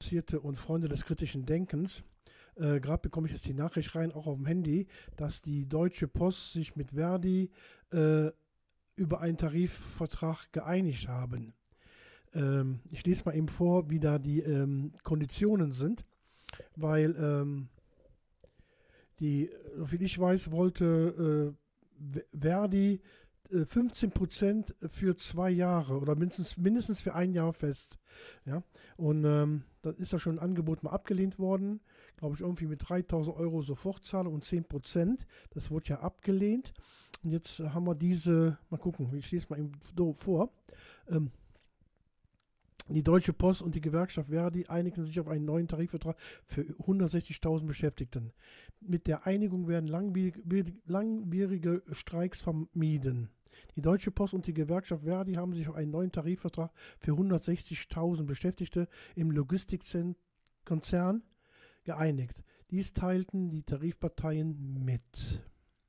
Interessierte und Freunde des kritischen Denkens. Gerade bekomme ich jetzt die Nachricht rein, auch auf dem Handy, dass die Deutsche Post sich mit Verdi äh, über einen Tarifvertrag geeinigt haben. Ich lese mal eben vor, wie da die Konditionen sind, weil soviel ich weiß, wollte Verdi 15% für 2 Jahre oder mindestens für ein Jahr fest. Ja? Und das ist ja schon ein Angebot mal abgelehnt worden. Glaube ich, irgendwie mit 3.000 € Sofortzahlung und 10%. Das wurde ja abgelehnt. Und jetzt haben wir diese, mal gucken, ich lese mal eben vor. Ähm, Die Deutsche Post und die Gewerkschaft Verdi einigten sich auf einen neuen Tarifvertrag für 160.000 Beschäftigten. Mit der Einigung werden langwierige Streiks vermieden. Die Deutsche Post und die Gewerkschaft Verdi haben sich auf einen neuen Tarifvertrag für 160.000 Beschäftigte im Logistikkonzern geeinigt. Dies teilten die Tarifparteien mit.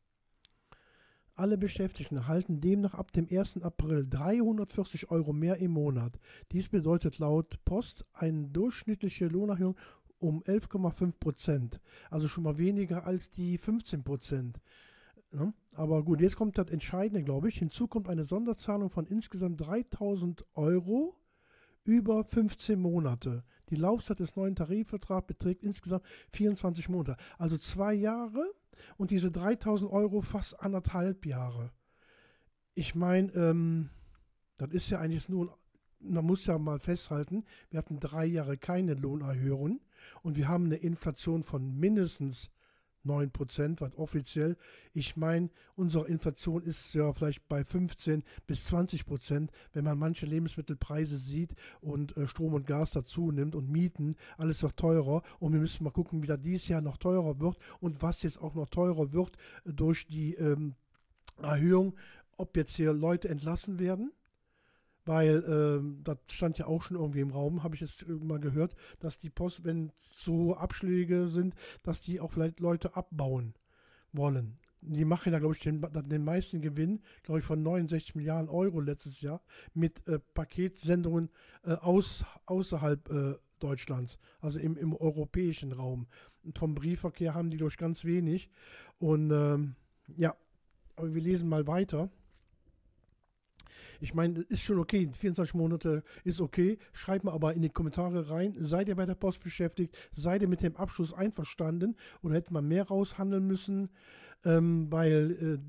Alle Beschäftigten erhalten demnach ab dem 1. April 340 € mehr im Monat. Dies bedeutet laut Post eine durchschnittliche Lohnerhöhung um 11,5%. Also schon mal weniger als die 15%. Ja, aber gut, jetzt kommt das Entscheidende, glaube ich. Hinzu kommt eine Sonderzahlung von insgesamt 3.000 € über 15 Monate. Die Laufzeit des neuen Tarifvertrags beträgt insgesamt 24 Monate. Also 2 Jahre und diese 3.000 € fast 1,5 Jahre. Ich meine, das ist ja eigentlich nur, man muss ja mal festhalten, wir hatten 3 Jahre keine Lohnerhöhung und wir haben eine Inflation von mindestens 9%, was offiziell, ich meine, unsere Inflation ist ja vielleicht bei 15 bis 20%, wenn man manche Lebensmittelpreise sieht und Strom und Gas dazu nimmt und Mieten, alles wird teurer und wir müssen mal gucken, wie das dieses Jahr noch teurer wird und was jetzt auch noch teurer wird durch die Erhöhung, ob jetzt hier Leute entlassen werden. Weil das stand ja auch schon irgendwie im Raum, habe ich jetzt mal gehört, dass die Post, wenn so hohe Abschläge sind, dass die auch vielleicht Leute abbauen wollen. Die machen ja, glaube ich, den meisten Gewinn, glaube ich, von 69 Milliarden Euro letztes Jahr mit Paketsendungen außerhalb Deutschlands, also im europäischen Raum. Und vom Briefverkehr haben die durch ganz wenig. Und ja, aber wir lesen mal weiter. Ich meine, ist schon okay, 24 Monate ist okay. Schreibt mal aber in die Kommentare rein, seid ihr bei der Post beschäftigt? Seid ihr mit dem Abschluss einverstanden? Oder hätte man mehr raushandeln müssen? Weil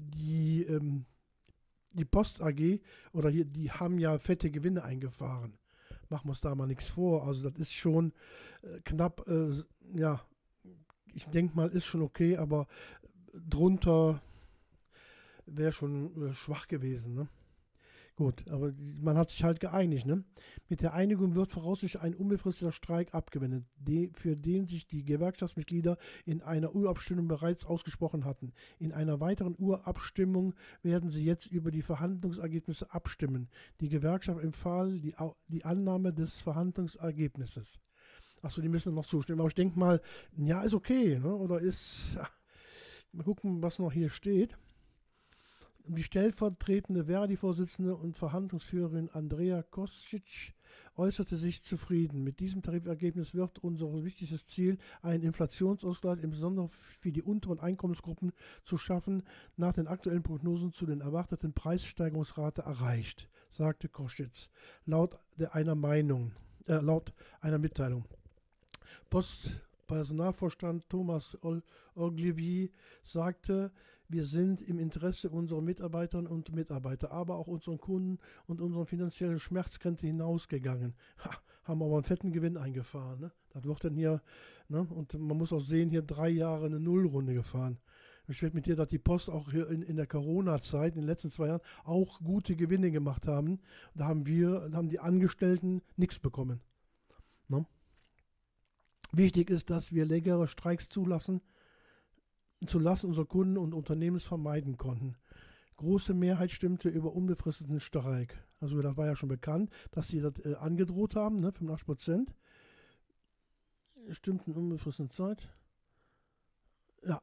die Post AG oder hier, die haben ja fette Gewinne eingefahren. Machen wir uns da mal nichts vor. Also das ist schon knapp, ja, ich denke mal, ist schon okay, aber drunter wäre schon schwach gewesen, ne? Gut, aber man hat sich halt geeinigt. Ne? Mit der Einigung wird voraussichtlich ein unbefristeter Streik abgewendet, für den sich die Gewerkschaftsmitglieder in einer Urabstimmung bereits ausgesprochen hatten. In einer weiteren Urabstimmung werden sie jetzt über die Verhandlungsergebnisse abstimmen. Die Gewerkschaft empfahl die Annahme des Verhandlungsergebnisses. Achso, die müssen noch zustimmen. Aber ich denke mal, ja, ist okay. Ne? Oder ist. Mal gucken, was noch hier steht. Die stellvertretende Verdi-Vorsitzende und Verhandlungsführerin Andrea Kostic äußerte sich zufrieden. Mit diesem Tarifergebnis wird unser wichtigstes Ziel, einen Inflationsausgleich insbesondere für die unteren Einkommensgruppen zu schaffen, nach den aktuellen Prognosen zu den erwarteten Preissteigerungsrate erreicht, sagte Kostic laut einer Mitteilung. Postpersonalvorstand Thomas Ogilvy sagte, wir sind im Interesse unserer Mitarbeiterinnen und Mitarbeiter, aber auch unseren Kunden und unseren finanziellen Schmerzgrenze hinausgegangen. Haben aber einen fetten Gewinn eingefahren. Ne? Das wird dann hier, ne? Und man muss auch sehen, hier 3 Jahre eine Nullrunde gefahren. Ich werde mit dir, dass die Post auch hier in der Corona-Zeit, in den letzten 2 Jahren, auch gute Gewinne gemacht haben. Da haben die Angestellten nichts bekommen. Ne? Wichtig ist, dass wir längere Streiks zulassen unsere Kunden und Unternehmen vermeiden konnten. Große Mehrheit stimmte über unbefristeten Streik. Also das war ja schon bekannt, dass sie das angedroht haben, ne, 85% stimmten unbefristete Zeit. Ja.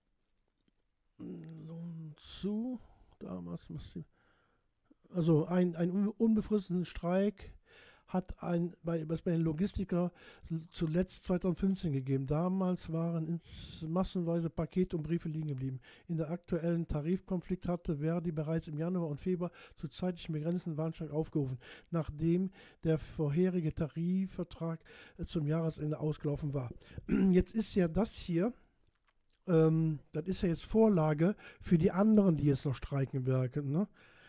Lohn zu. Damals also ein unbefristeten Streik hat bei den Logistiker zuletzt 2015 gegeben. Damals waren massenweise Pakete und Briefe liegen geblieben. In der aktuellen Tarifkonflikt hatte Verdi bereits im Januar und Februar zu zeitlich begrenzten Warnstreik aufgerufen, nachdem der vorherige Tarifvertrag zum Jahresende ausgelaufen war. Jetzt ist ja das hier, das ist ja jetzt Vorlage für die anderen, die jetzt noch streiken werden. Ne?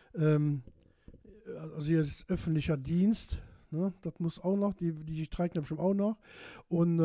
Also jetzt öffentlicher Dienst, ne? Das muss auch noch, die streiken bestimmt auch noch. Und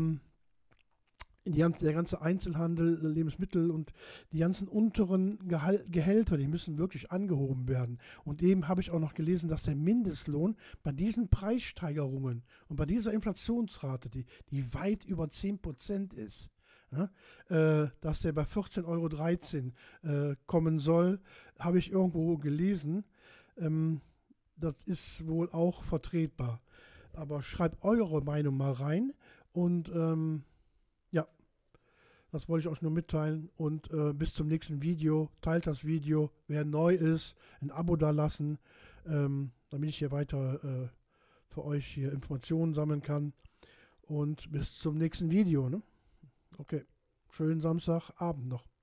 der ganze Einzelhandel, Lebensmittel und die ganzen unteren Gehälter, die müssen wirklich angehoben werden. Und eben habe ich auch noch gelesen, dass der Mindestlohn bei diesen Preissteigerungen und bei dieser Inflationsrate, die weit über 10% ist, ja, dass der bei 14,13 € kommen soll, habe ich irgendwo gelesen. Das ist wohl auch vertretbar. Aber schreibt eure Meinung mal rein. Und ja, das wollte ich euch nur mitteilen. Und bis zum nächsten Video. Teilt das Video. Wer neu ist, ein Abo da lassen, damit ich hier weiter für euch hier Informationen sammeln kann. Und bis zum nächsten Video. Ne? Okay, schönen Samstagabend noch.